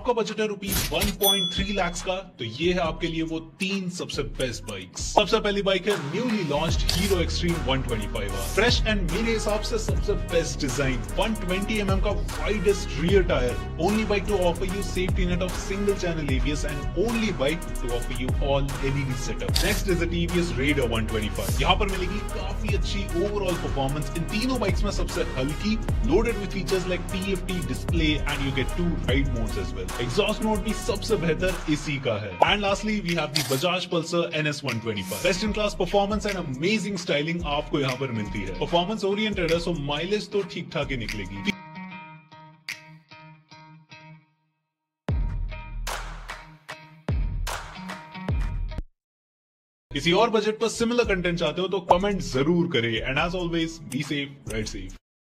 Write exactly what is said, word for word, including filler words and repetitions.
आपका बजट है rupees one point three lakh का, तो ये है आपके लिए वो तीन सबसे बेस्ट बाइक्स। सबसे पहली बाइक है newly launched Hero Xtreme one twenty five R. Fresh and मेरे हिसाब से सबसे best design, one twenty M M का widest rear tyre, only bike to offer you safety net of single channel ABS and only bike to offer you all LED setup. Next is the TVS Raider one twenty five. यहाँ पर मिलेगी काफी अच्छी overall performance. इन तीनों bikes में सबसे हल्की, loaded with features like TFT display and you get two ride modes as well. Exhaust mode भी सबसे बेहतर इसी का है। And lastly we have the Bajaj Pulsar N S one twenty five. Best in class performance and amazing styling आपको यहाँ पर मिलती है। परफॉर्मेंस ओरिएंटेड है, सो माइलेज तो ठीक ठाक ही निकलेगी। किसी और बजट पर सिमिलर कंटेंट चाहते हो तो कमेंट जरूर करें। And as always be safe, ride safe.